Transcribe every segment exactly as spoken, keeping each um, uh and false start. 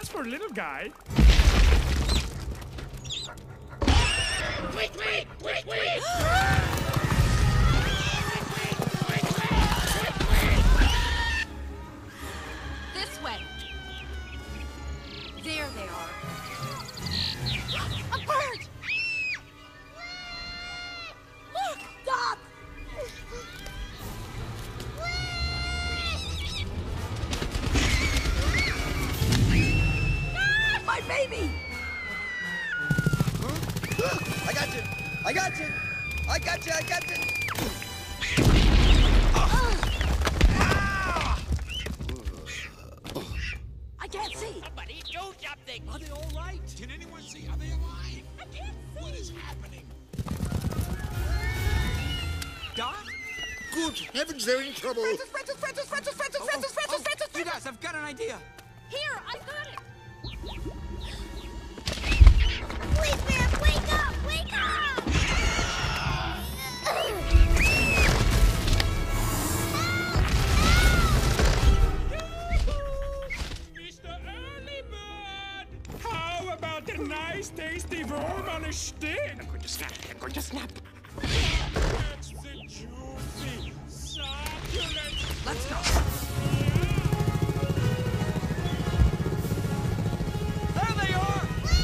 Just for a little guy. Wait, wait, wait, wait! This way. There they are. A bird! Look! Stop! Ah, my baby! I got you! I got you! I got you! I got you! I can't see. Somebody do something! Are they all right? Can anyone see? Are they alive? I can't see. What is happening? Doc? Good heavens, they're in trouble! Francis! Francis! Francis! Francis! Francis! Francis! Francis! Francis! You guys, I've got an idea. Here, I got it. Please, man, wake up! Wake up! Mister Early Bird! How about a nice, tasty worm on a stick? I'm going to snap. I'm going to snap. That's the juicy, succulent... Let's go. There they are!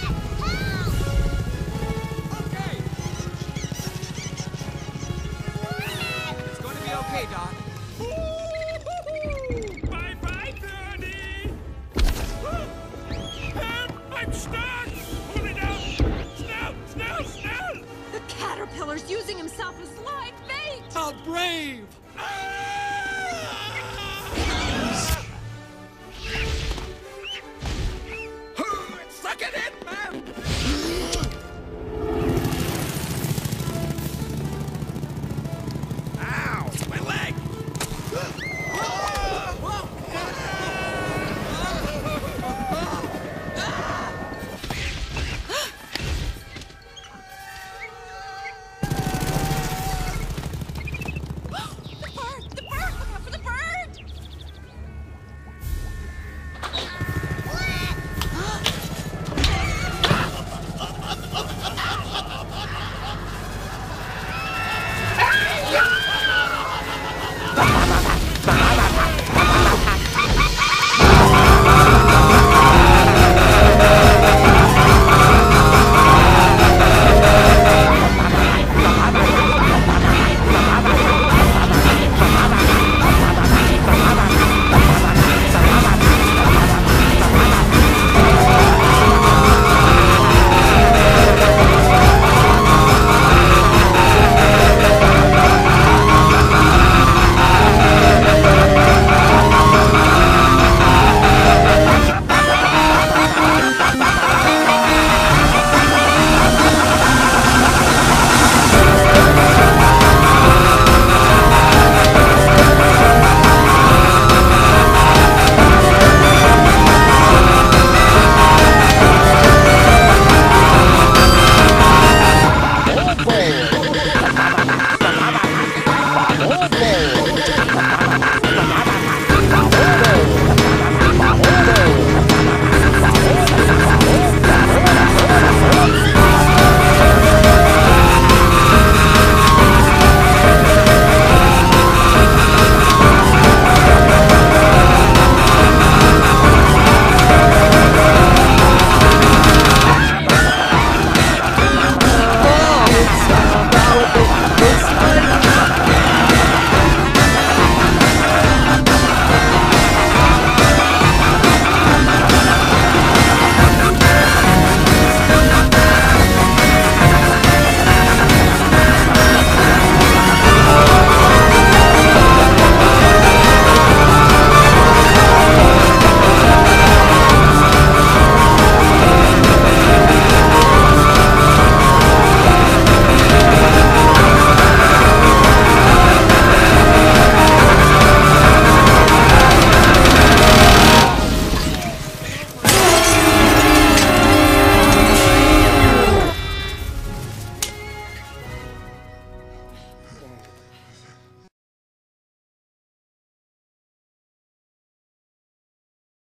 Okay. It's going to be okay, Doc. Bye-bye, Birdie! Help! I'm stuck! Pull it out! Snell! Snell! Snell! The caterpillar's using himself as live bait. How brave!